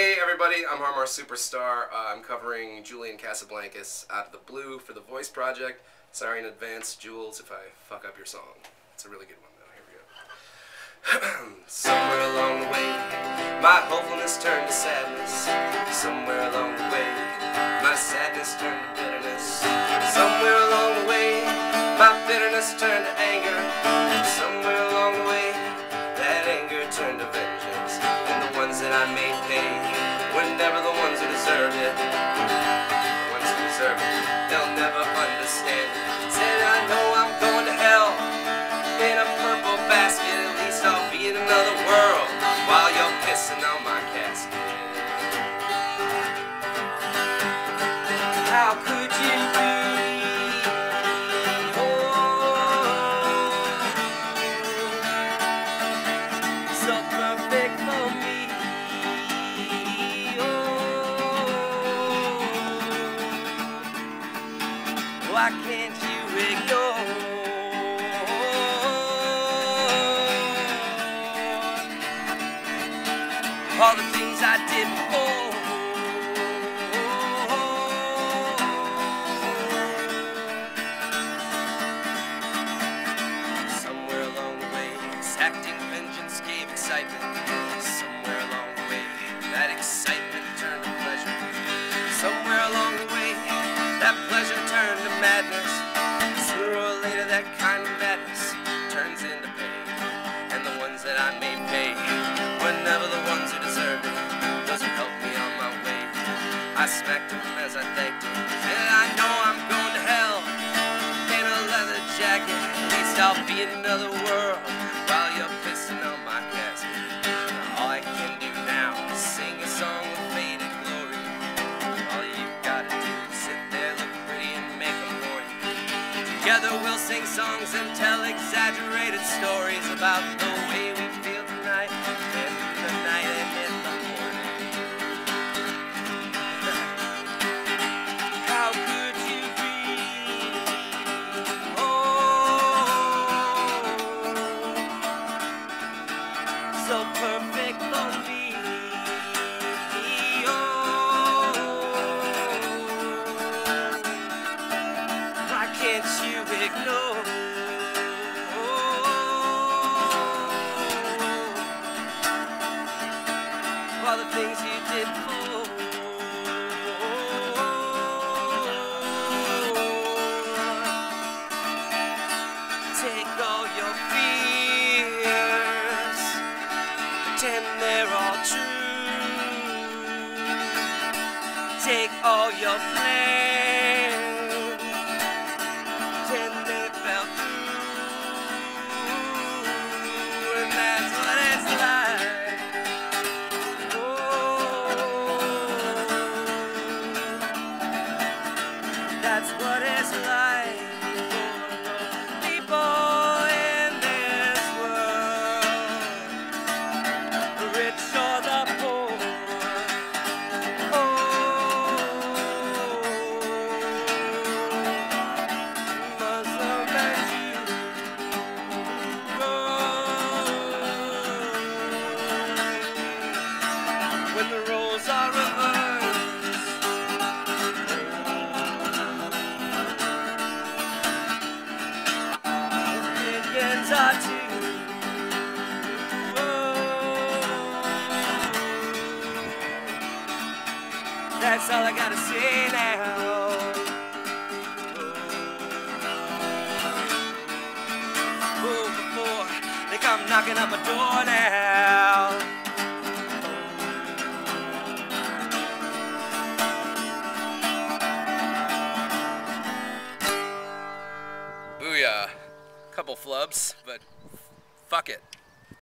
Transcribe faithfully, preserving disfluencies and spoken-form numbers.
Hey everybody, I'm Harmar Superstar. Uh, I'm covering Julian Casablancas Out of the Blue for the Voice Project. Sorry in advance, Jules, if I fuck up your song. It's a really good one though. Here we go. Somewhere along the way, my hopefulness turned to sadness. Somewhere along the way, my sadness turned to bitterness. Somewhere along the way, my bitterness turned to anger. Somewhere along the way, that anger turned to vengeance. And the ones that I made pay were never the ones who deserved it. The ones who deserve it, they'll never understand it. Said I know I'm going to hell in a purple basket. At least I'll be in another world while you're pissing on my casket. How could you be so perfect for me? Oh, why can't you ignore all the things I did before? Somewhere along the way, acting vengeance gave excitement. Somewhere along the way, that excitement turned to pleasure. Somewhere along the way, that pleasure turned to madness. Sooner or later, that kind of madness turns into pain. And the ones that I made pay were never the ones who deserved it. Doesn't help me on my way. I smacked him as I thanked him. And I know I'm going to hell in a leather jacket. At least I'll be in another world while you're pissing on my casket. Now, all I can do now is sing a song of faded glory. All you gotta do is sit there, look pretty, and make them for you. Together we'll sing songs and tell exaggerated stories about the way we feel tonight, and the night and in the morning. How could you be oh so perfect for me? Oh, why can't you ignore all the things you did before? Take all your fears, pretend they're all true. Take all your plans, pretend they fell through. And that's what it's like. That's what it's like for people in this world, the rich or the poor. Oh, Muslim and Jew. Oh, when the roles are reversed. That's all I gotta say now. Oh, before they come knocking on my door now. Booyah. Couple flubs, but fuck it.